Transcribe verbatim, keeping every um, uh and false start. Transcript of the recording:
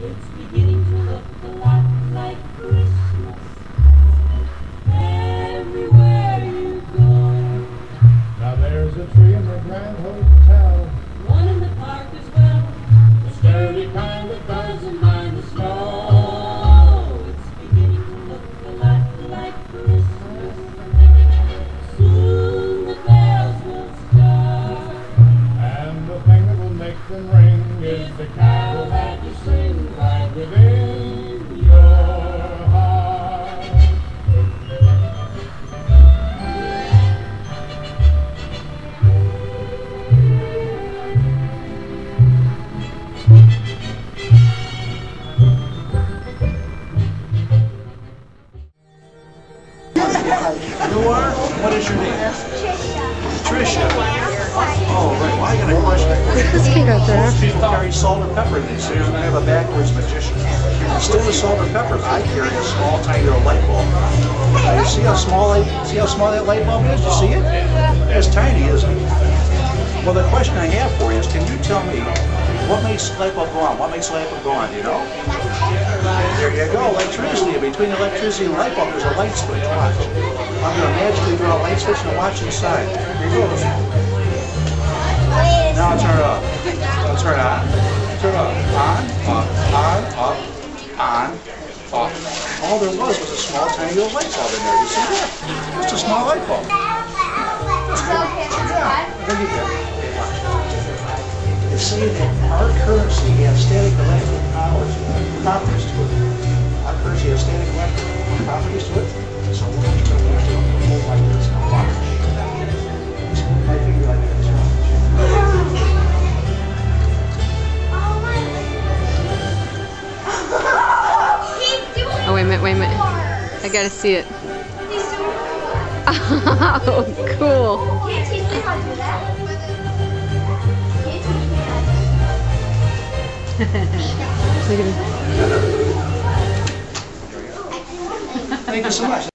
It's beginning to look a lot like Christmas everywhere you go. Now there's a tree in the Grand Hotel, One in the park as well, the sturdy kind that doesn't mind the snow. It's beginning to look a lot like Christmas. Soon the bells will start, and the thing that will make them ring is the carol that you sing right within your heart. You are? What is your name? Trisha. Oh, right. Well, I got a question. This kid out there. Most people carry salt or pepper in these, so you're going to have a backwards magician. Instead of salt or pepper, I carry a small, tiny little light bulb. Now, you see how small, light, see how small that light bulb is? You see it? It's tiny, isn't it? Well, the question I have for you is, can you tell me what makes the light bulb go on? What makes the light bulb go on? Do you know? There you go, electricity. Between electricity and light bulb, there's a light switch. Watch. I'm going to magically draw a light switch and watch inside. Here it goes. Now turn it off. Now turn it on. Turn it off. On, off, on, off, on, off. All there was was a small, tiny little light bulb in there. You see that? Just a small light bulb. Yeah. Look at that. They say that our currency has static electric powers, properties to it. Our currency has static electric properties to it. So we're going to hold like this and watch. I figure like this. Oh, wait a minute, wait a minute. I gotta see it. Oh, cool. Can't teach me how to do that. Look at him. Thank you so much.